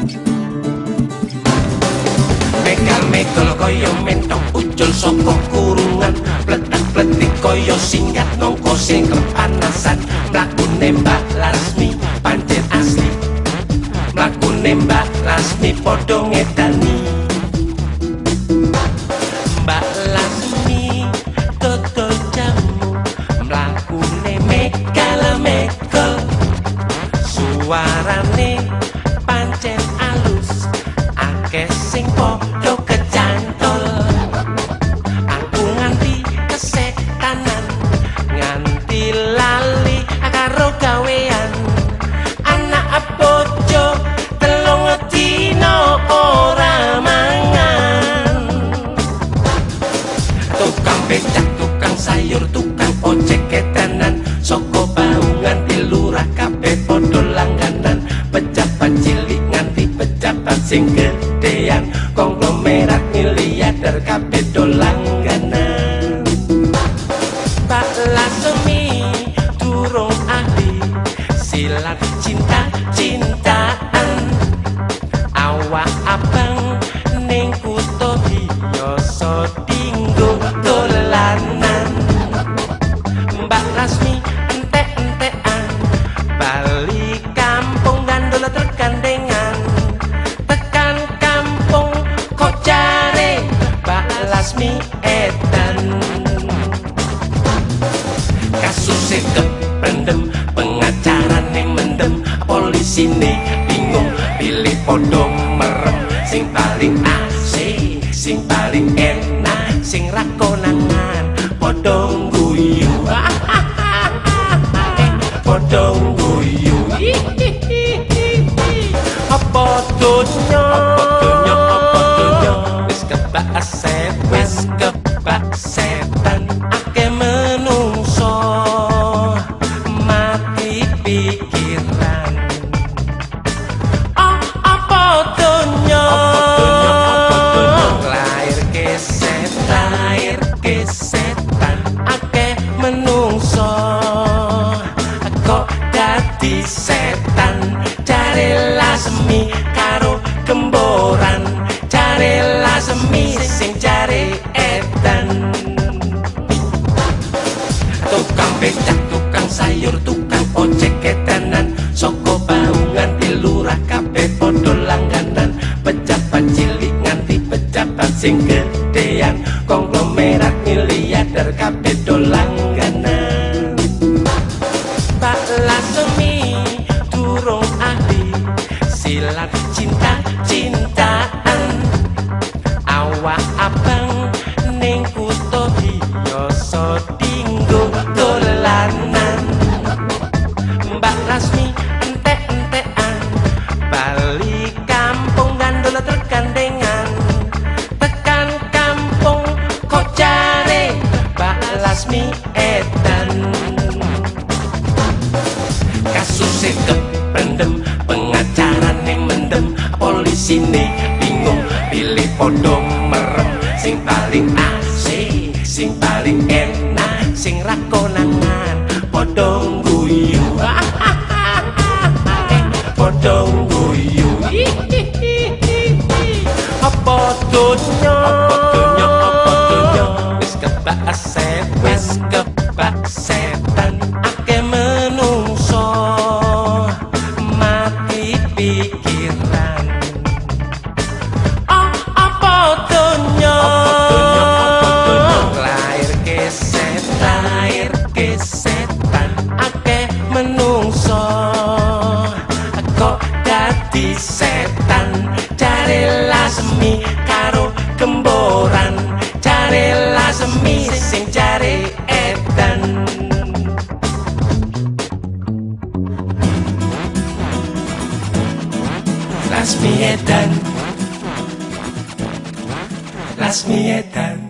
Megal-megol koyo mentok ucul saka kurungan, pletak-pletik koyo singgat nongko sing kepanasan. Mlakune Mbak Lasmi pancen asli, mlakune Mbak Lasmi padha ngedani. Mbak Lasmi dodol jamu, mlakune megal-megol, suarane pancen alus, akeh sing padha kecantol. Aku nganti kesetanan, nganti lali karo gawean. Anak bojo telung dina ora mangan. Tukang becak, tukang sayur, tukang ojek kedanan, saka bau nganti lurah kabeh padha langganan. Pejabat cilik nganti pejabat sing gedean, konglomerat miliarder kabeh do langganan. Mbak Lasmi durung ahli silat cinta-cintaan, awak abang ning kutha biasa dinggo dolanan. Mbak Lasmi entek-entekan bali kampung gandul tergandengan. Tekan kampung kok jare Mbak Lasmi edan. Kasusé kependem, pengacarane mendem, polisine bingung pilih padha merem. Sing paling asik, sing paling enak, sing ra konangan padha guyu. Padha guyu. Apa donya, wis kebak aset, wis kebak setan. Akeh menungso mati pikiran. Apa donya, lahir ke setan. Akeh menungso kok dadi setan. Jare Lasmi karo gemboran, jare Lasmi sing jare edan. Tukang becak, tukang sayur, tukang ojek kedanan, saka bau nganti lurah kabeh padha langganan. Pejabat cilik nganti pejabat sing gedean, konglomerat miliarder kabeh do langganan. Mbak Lasmi durung ahli silat cinta-cintaan, awak abang ning kutha biasa dinggo dolanan. Mbak Lasmi entek-entekan bali kampung gandul tergandengan. Tekan kampung kok jare Mbak Lasmi edan. Kasusé kependem, pengacarane mendem, polisine bingung pilih padha merem. Sing paling asik, sing paling enak, sing ra konangan padha guyu. Padha guyu. Apa donya, wis kebak aset, wis kebak setan. Akeh menungso mati pikiran. Apa donya, lahir ke setan. Akeh menungso kok dadi setan. Jare Lasmi karo gemboran, jare Lasmi sing jare edan. Lasmi edan, Lasmi edan.